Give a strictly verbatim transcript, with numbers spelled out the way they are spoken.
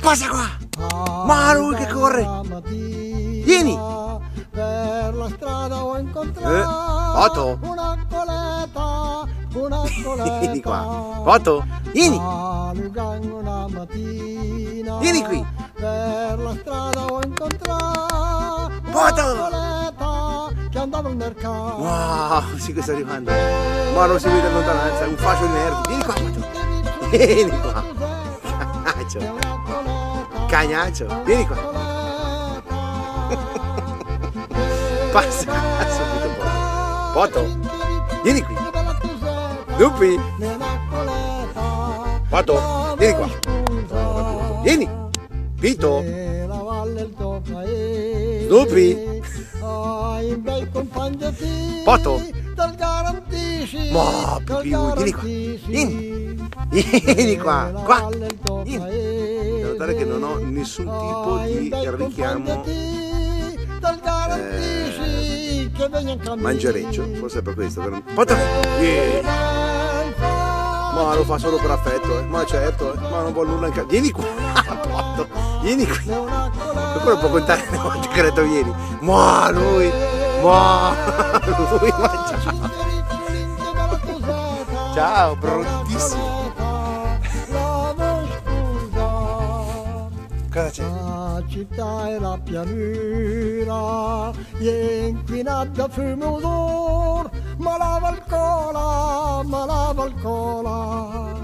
Passa qua! Ma lui che corre! Vieni! Per la strada ho incontrato eh, Otto! una coletta, una coletta. Vieni qua! Otto! Vieni! Una mattina, vieni qui! Per la strada ho incontrato Otto! una coletta che andava al mercato. Wow, sì che sta arrivando! Ma non si vede in lontananza, è un fascio di nervi! Vieni qua, Otto! Vieni qua! Cagnaccio! Cagnaccio! Vieni qua! Passa subito un po'. Otto! Vieni qui! Lupi! Otto! Vieni qua! Vieni! Vito! Lupi! Otto! Ma pipì, vieni qua! Vieni! Vieni qua! Qua! Vieni! Devo notare che non ho nessun tipo di richiamo eh, mangereccio, forse è per questo. Per... Otto! Vieni! Ma lo fa solo per affetto, eh. Ma certo, eh. Ma non vuole nulla in casa. Vieni qua! Otto! Vieni qui! Qualcuno può contare le volte che ho detto vieni! Ma lui! Ma lui! Ma ciao! Ciao, bruttissimo! Cosa c'è? La città e la pianura, inquinata da fumo odor, ma la valcola, ma la valcola.